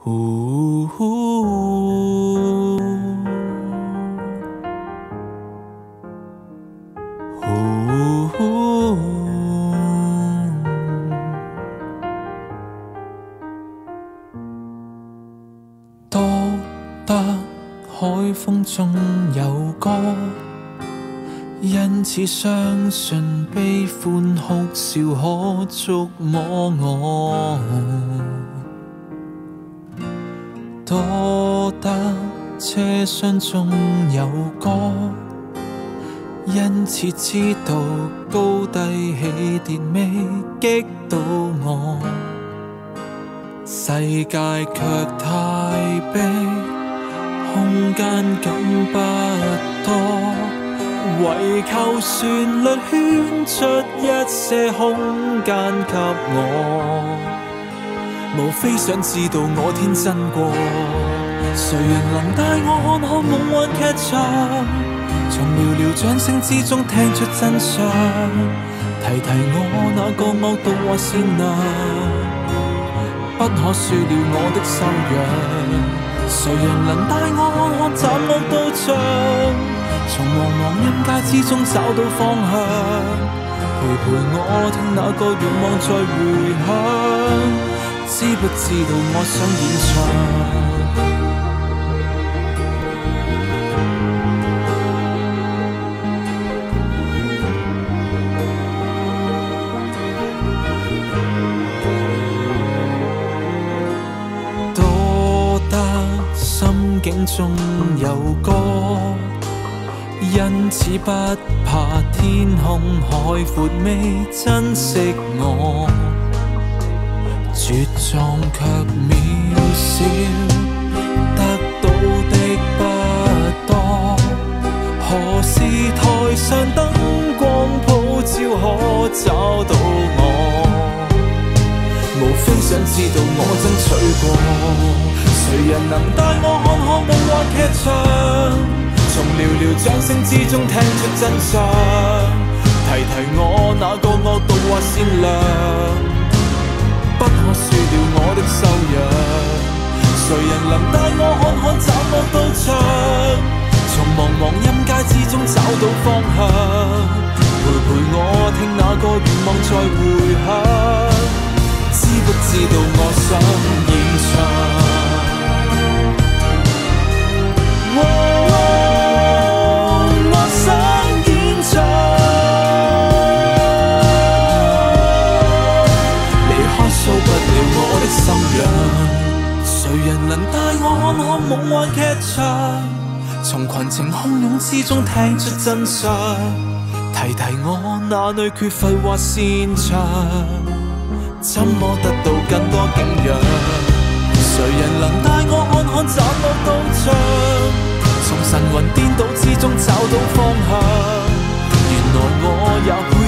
呼呼呼多得海風中有歌，因此相信悲歡哭笑可觸摸我。多得車廂中有歌，因此知道高低起跌未擊到我。世界卻太逼，空間感不多，唯求旋律圈出一些空間給我。無非想知道我天真過，誰人能帶我看看夢幻劇場？從寥寥掌聲之中聽出真相，提提我那個惡毒或善良，不可輸了我的修養。誰人能帶我看看斬惡刀槍？從茫茫陰界之中找到方向，陪我聽那個願望再回響。知不知道我想演唱？多得心境中有歌，因此不怕天空海闊未珍惜我。絕狀卻渺小，得到的不多。何時台上燈光普照可找到我？無非想知道我爭取過，誰人能帶我看看夢幻劇場？從寥寥掌聲之中聽出真相，提提我那個惡毒或善良，不可輸了我的修養。誰人能帶我看看斬惡刀槍？從茫茫陰界之中找到方向，陪我聽那個願望再回響。知不知道我想演唱？我想演唱。到不了我的心癢，誰人能帶我看看夢幻劇場？從群情洶湧之中聽出真相，提提我哪裏缺乏或擅長，怎麼得到更多景仰？誰人能帶我看看斬惡刀槍？從神魂顛倒之中找到方向，原來我也會